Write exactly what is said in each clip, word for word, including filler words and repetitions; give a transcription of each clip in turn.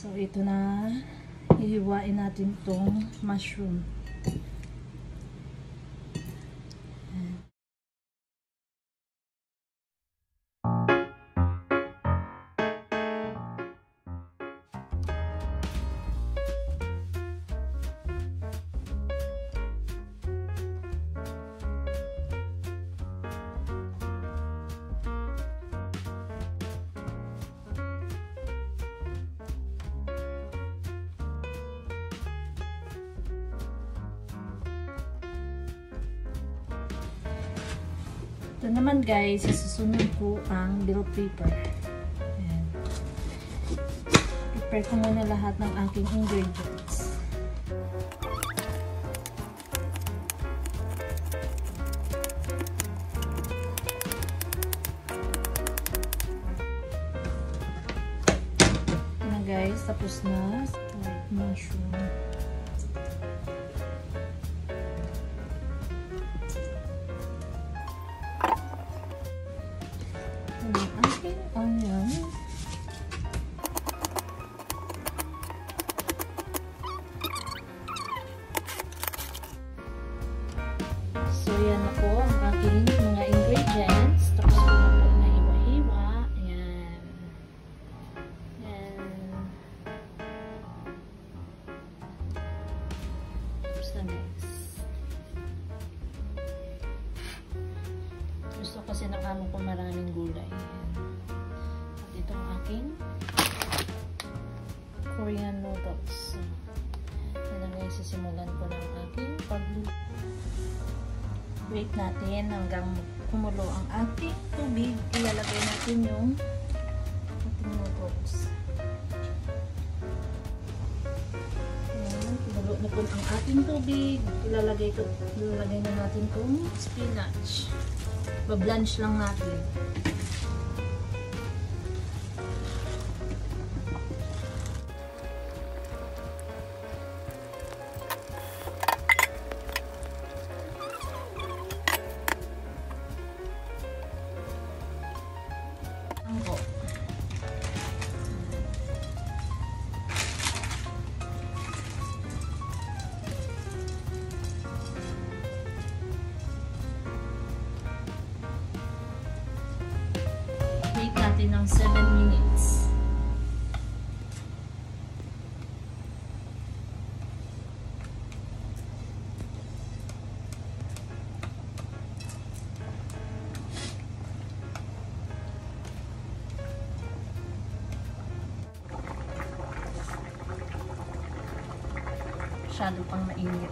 So, ito na. Hihiwain natin itong mushroom. Ito naman guys, isusunod ko ang bell pepper. Ayan. Prepare ko muna lahat ng aking ingredients. Ito na guys, tapos na white mushroom. Onion. So, yan na po ang aking mga ingredients. Tapos ko na po na hiwa-hiwa. Ayan. Ayan. Tapos na guys. Gusto kasi ng amo ko maraming gulay. Itong aking Korean noodles. Yan na guys, sisimulan ko ng aking pagluto. Wait natin hanggang kumulo ang ating tubig. Ilalagay natin yung ating noodles. Yan, kumulo na po ang ating tubig. Ilalagay, ito, ilalagay na natin itong spinach. Bablanch lang natin. Wait natin ng seven minutes. Masyado pang mainit.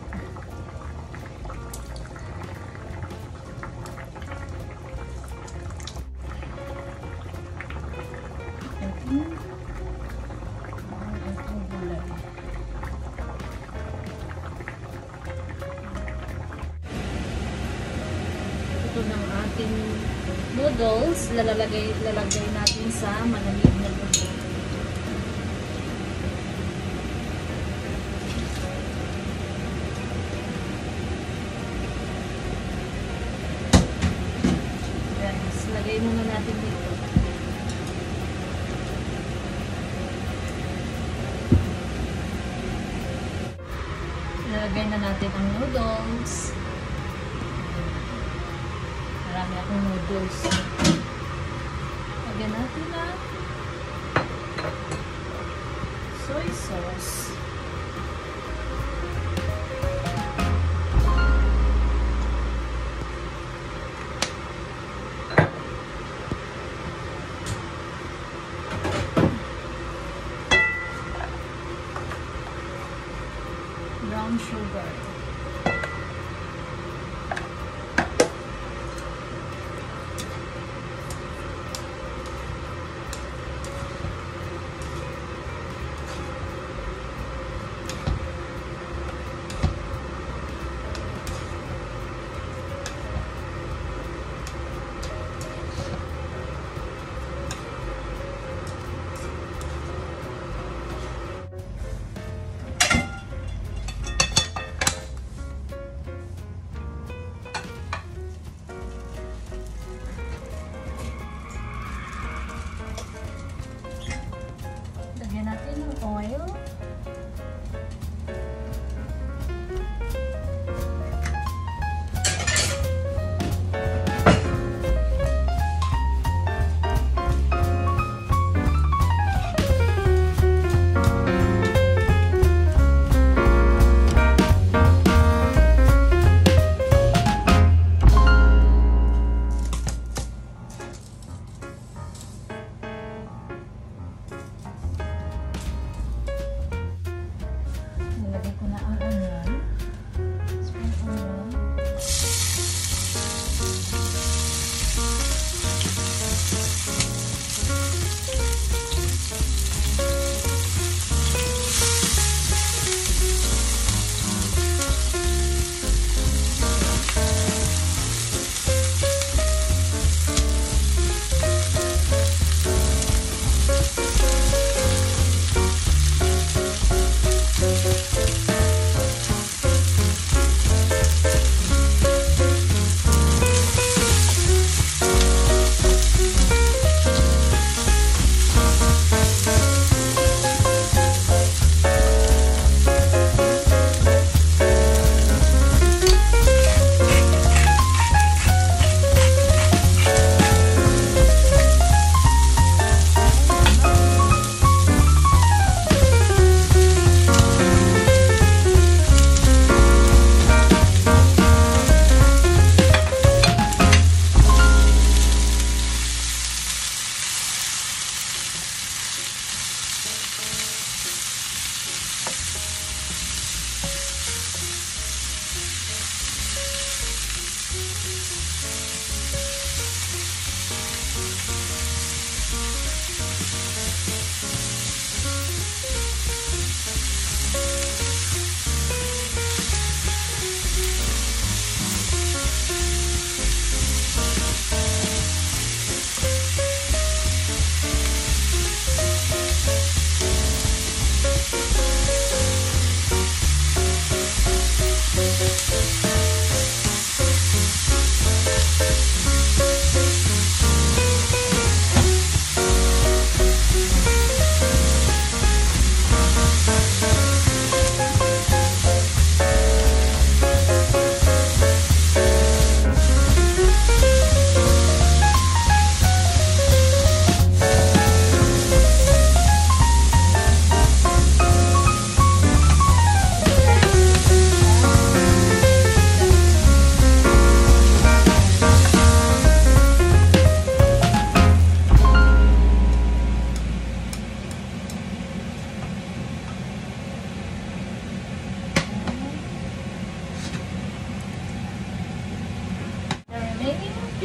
Ito ng ating noodles, lalagay, lalagay natin sa malamig na tubig. Yes, lagay muna natin dito. Lalagay na natin ang noodles. Marami akong noodles. Lagyan natin na soy sauce. Brown sugar.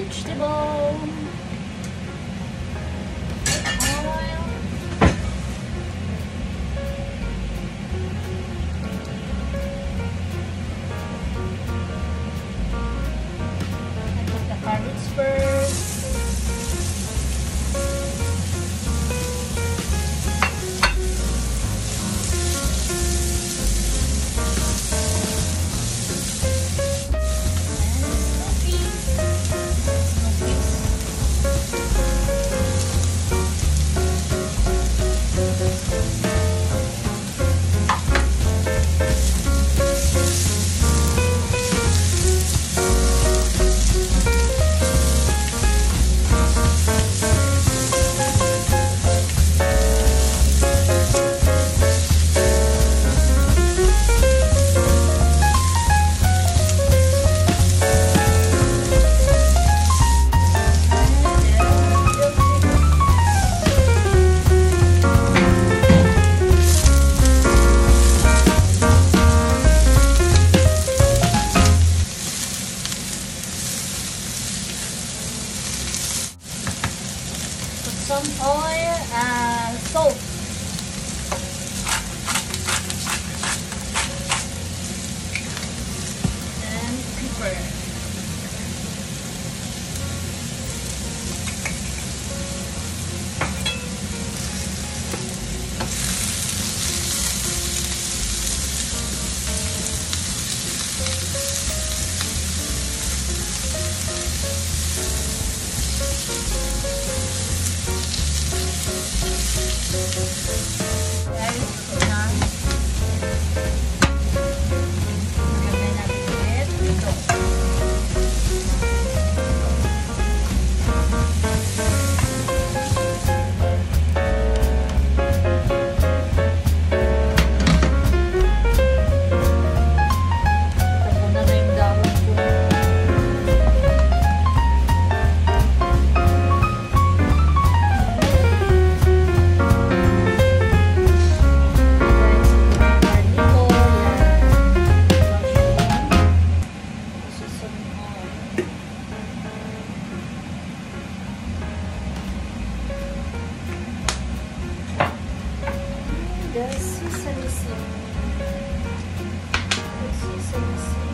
vegetable. Oil. I put the carrots first. Some oil, uh, salt, and pepper. The sesame seed. The sesame seed.